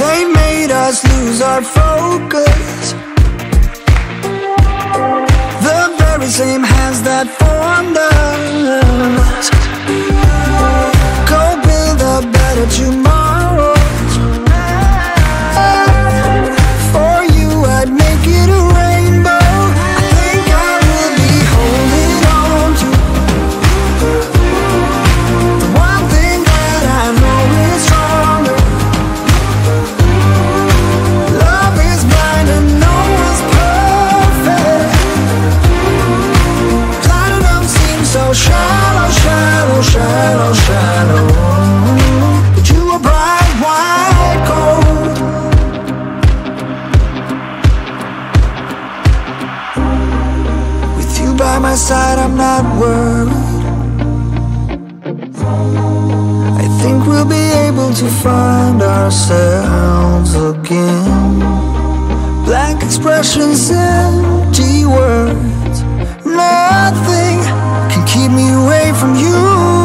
They made us lose our focus. The very same hands that formed us. Go build a better tomorrow. For you I'd make it a rainbow. I think I will be holding on to the one thing that I know is stronger. Love is blind and no one's perfect. Platinum seems so shallow, shallow, shallow, shallow. But you are bright white gold. With you by my side I'm not worried. I think we'll be able to find ourselves again. Blank expressions, empty words. Nothing can keep me away from you.